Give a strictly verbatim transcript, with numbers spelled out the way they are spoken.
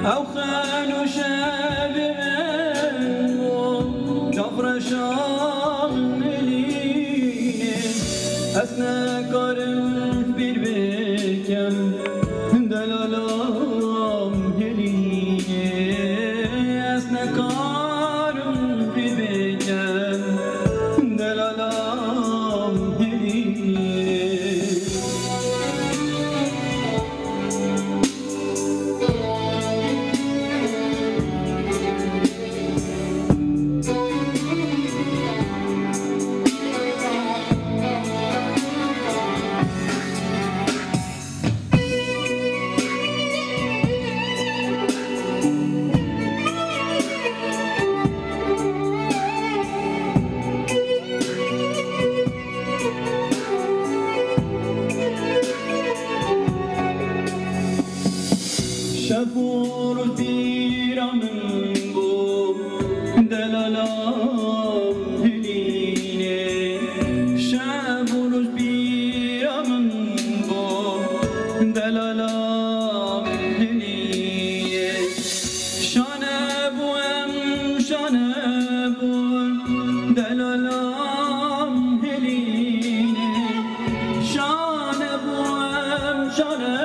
او خانو شبن جفر شام ملینه اسنا کارم بیر بکم دلالام هلینه اسنا کارم بیر بکم دلالام هلینه شفور دیرامن بو دلالام هلینه شفور دیرامن بو دلالام هلینه شانه بوم شانه بوم دلالام هلینه شانه بوم شانه